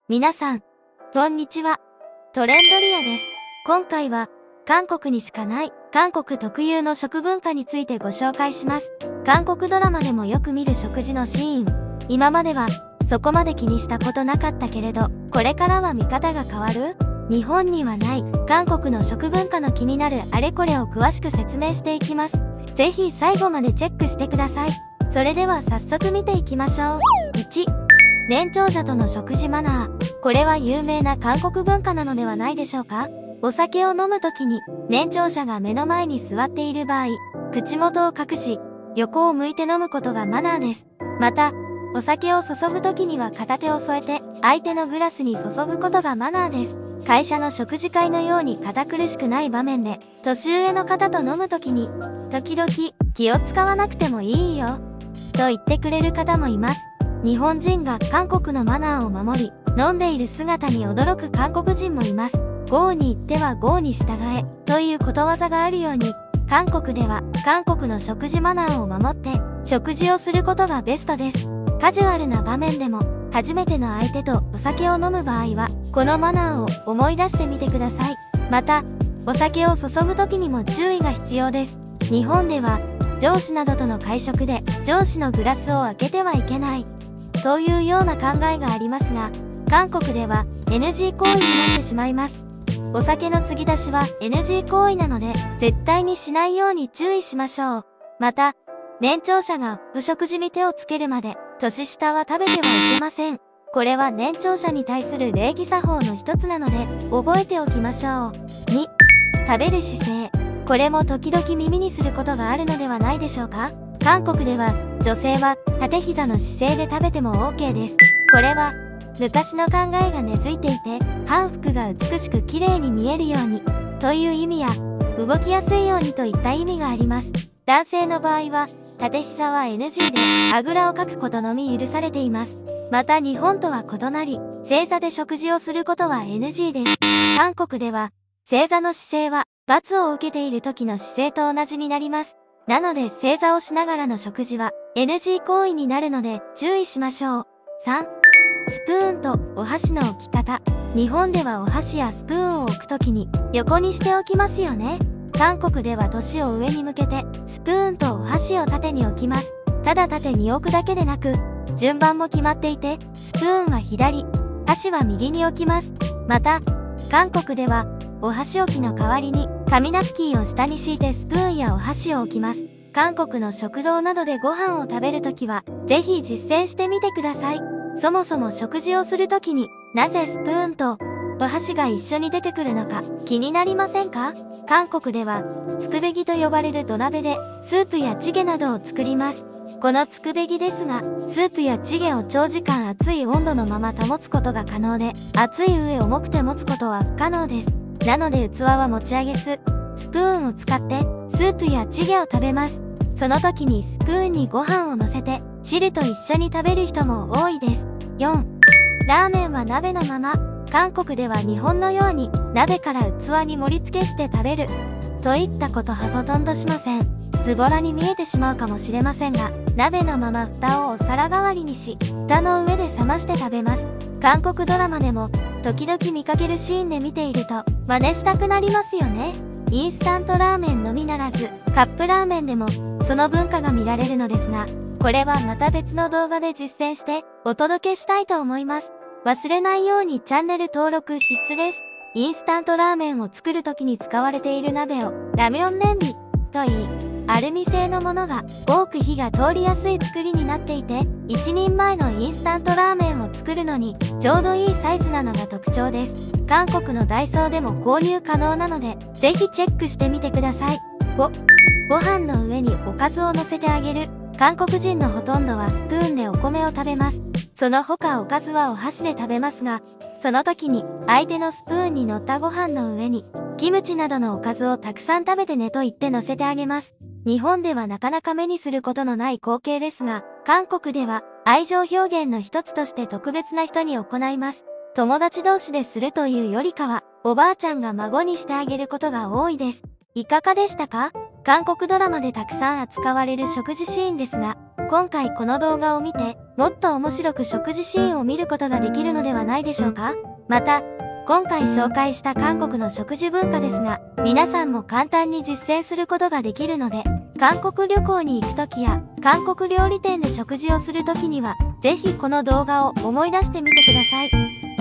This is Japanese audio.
皆さん、こんにちは。トレンドリアです。今回は、韓国にしかない、韓国特有の食文化についてご紹介します。韓国ドラマでもよく見る食事のシーン。今までは、そこまで気にしたことなかったけれど、これからは見方が変わる？日本にはない、韓国の食文化の気になるあれこれを詳しく説明していきます。ぜひ最後までチェックしてください。それでは早速見ていきましょう。1、年長者との食事マナー。これは有名な韓国文化なのではないでしょうか？お酒を飲むときに、年長者が目の前に座っている場合、口元を隠し、横を向いて飲むことがマナーです。また、お酒を注ぐときには片手を添えて、相手のグラスに注ぐことがマナーです。会社の食事会のように堅苦しくない場面で、年上の方と飲むときに、時々、気を使わなくてもいいよ、と言ってくれる方もいます。日本人が韓国のマナーを守り、飲んでいる姿に驚く韓国人もいます。郷に行っては郷に従え、ということわざがあるように、韓国では韓国の食事マナーを守って、食事をすることがベストです。カジュアルな場面でも、初めての相手とお酒を飲む場合は、このマナーを思い出してみてください。また、お酒を注ぐ時にも注意が必要です。日本では、上司などとの会食で、上司のグラスを開けてはいけない、というような考えがありますが、韓国では NG 行為になってしまいます。お酒の継ぎ足しは NG 行為なので、絶対にしないように注意しましょう。また、年長者がお食事に手をつけるまで、年下は食べてはいけません。これは年長者に対する礼儀作法の一つなので、覚えておきましょう。2、食べる姿勢。これも時々耳にすることがあるのではないでしょうか？韓国では、女性は縦膝の姿勢で食べても OK です。これは、昔の考えが根付いていて、韓服が美しく綺麗に見えるように、という意味や、動きやすいようにといった意味があります。男性の場合は、縦膝は NG で、あぐらをかくことのみ許されています。また日本とは異なり、正座で食事をすることは NG です。韓国では、正座の姿勢は、罰を受けている時の姿勢と同じになります。なので正座をしながらの食事は NG 行為になるので注意しましょう。3、スプーンとお箸の置き方。日本ではお箸やスプーンを置くときに横にしておきますよね。韓国では年を上に向けてスプーンとお箸を縦に置きます。ただ縦に置くだけでなく、順番も決まっていて、スプーンは左、箸は右に置きます。また、韓国ではお箸置きの代わりに紙ナプキンを下に敷いてスプーンやお箸を置きます。韓国の食堂などでご飯を食べるときは、ぜひ実践してみてください。そもそも食事をするときになぜスプーンとお箸が一緒に出てくるのか気になりませんか？韓国では、つくべぎと呼ばれる土鍋でスープやチゲなどを作ります。このつくべぎですが、スープやチゲを長時間熱い温度のまま保つことが可能で、熱い上重くて持つことは不可能です。なので器は持ち上げず、スプーンを使ってスープやチゲを食べます。その時にスプーンにご飯を乗せて汁と一緒に食べる人も多いです。4、ラーメンは鍋のまま。韓国では日本のように鍋から器に盛り付けして食べるといったことはほとんどしません。ズボラに見えてしまうかもしれませんが、鍋のまま蓋をお皿代わりにし、蓋の上で冷まして食べます。韓国ドラマでも時々見かけるシーンで見ていると真似したくなりますよね。インスタントラーメンのみならず、カップラーメンでもその文化が見られるのですが、これはまた別の動画で実践してお届けしたいと思います。忘れないようにチャンネル登録必須です。インスタントラーメンを作るときに使われている鍋をラミョンレンビといい、アルミ製のものが多く火が通りやすい作りになっていて、1人前のインスタントラーメンを作るのにちょうどいいサイズなのが特徴です。韓国のダイソーでも購入可能なので、ぜひチェックしてみてください。5、ご飯の上におかずを乗せてあげる。韓国人のほとんどはスプーンでお米を食べます。その他おかずはお箸で食べますが、その時に相手のスプーンに乗ったご飯の上に、キムチなどのおかずをたくさん食べてねと言って乗せてあげます。日本ではなかなか目にすることのない光景ですが、韓国では愛情表現の一つとして特別な人に行います。友達同士でするというよりかは、おばあちゃんが孫にしてあげることが多いです。いかがでしたか？ 韓国ドラマでたくさん扱われる食事シーンですが、今回この動画を見て、もっと面白く食事シーンを見ることができるのではないでしょうか。また、今回紹介した韓国の食事文化ですが、皆さんも簡単に実践することができるので、韓国旅行に行くときや、韓国料理店で食事をするときには、ぜひこの動画を思い出してみてください。